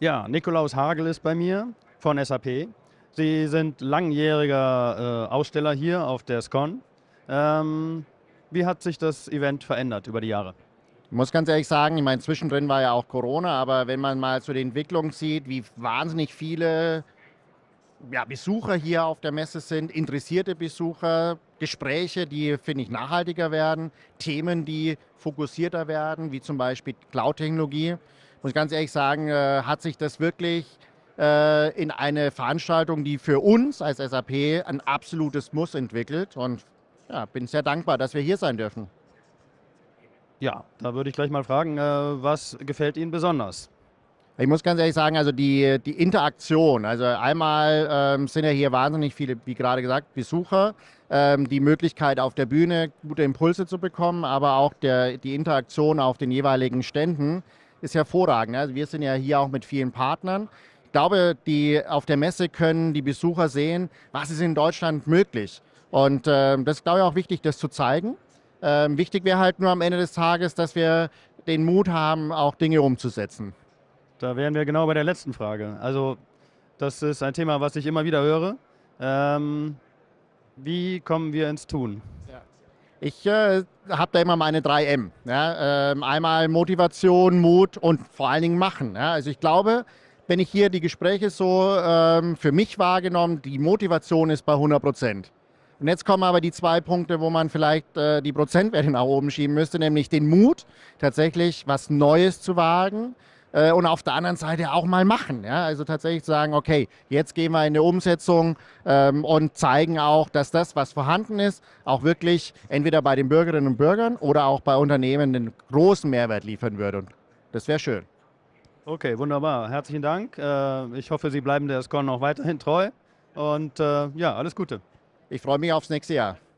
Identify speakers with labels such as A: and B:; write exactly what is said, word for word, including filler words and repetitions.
A: Ja, Nikolaus Hagel ist bei mir von S A P. Sie sind langjähriger äh, Aussteller hier auf der SCON. Ähm, wie hat sich das Event verändert über die Jahre?
B: Ich muss ganz ehrlich sagen, ich meine, zwischendrin war ja auch Corona, aber wenn man mal so die Entwicklung sieht, wie wahnsinnig viele ja, Besucher hier auf der Messe sind, interessierte Besucher, Gespräche, die, finde ich, nachhaltiger werden, Themen, die fokussierter werden, wie zum Beispiel Cloud-Technologie. Muss ich ganz ehrlich sagen, äh, hat sich das wirklich äh, in eine Veranstaltung, die für uns als S A P ein absolutes Muss entwickelt. Und ja, bin sehr dankbar, dass wir hier sein dürfen.
A: Ja, da würde ich gleich mal fragen, äh, was gefällt Ihnen besonders?
B: Ich muss ganz ehrlich sagen, also die, die Interaktion, also einmal ähm, sind ja hier wahnsinnig viele, wie gerade gesagt, Besucher, ähm, die Möglichkeit auf der Bühne gute Impulse zu bekommen, aber auch der, die Interaktion auf den jeweiligen Ständen ist hervorragend. Also wir sind ja hier auch mit vielen Partnern. Ich glaube, die, auf der Messe können die Besucher sehen, was ist in Deutschland möglich. Und ähm, das ist, glaube ich, auch wichtig, das zu zeigen. Ähm, wichtig wäre halt nur am Ende des Tages, dass wir den Mut haben, auch Dinge umzusetzen.
A: Da wären wir genau bei der letzten Frage. Also, das ist ein Thema, was ich immer wieder höre. Ähm, wie kommen wir ins Tun?
B: Ich äh, habe da immer meine drei M. Ja? Ähm, einmal Motivation, Mut und vor allen Dingen Machen. Ja? Also ich glaube, wenn ich hier die Gespräche so ähm, für mich wahrgenommen, die Motivation ist bei hundert Prozent. Und jetzt kommen aber die zwei Punkte, wo man vielleicht äh, die Prozentwerte nach oben schieben müsste, nämlich den Mut, tatsächlich was Neues zu wagen äh, und auf der anderen Seite auch mal machen. Ja? Also tatsächlich sagen, okay, jetzt gehen wir in eine Umsetzung ähm, und zeigen auch, dass das, was vorhanden ist, auch wirklich entweder bei den Bürgerinnen und Bürgern oder auch bei Unternehmen einen großen Mehrwert liefern würde. Und das wäre schön.
A: Okay, wunderbar. Herzlichen Dank. Äh, ich hoffe, Sie bleiben der SCON auch weiterhin treu. Und äh, ja, alles Gute.
B: Ich freue mich aufs nächste Jahr.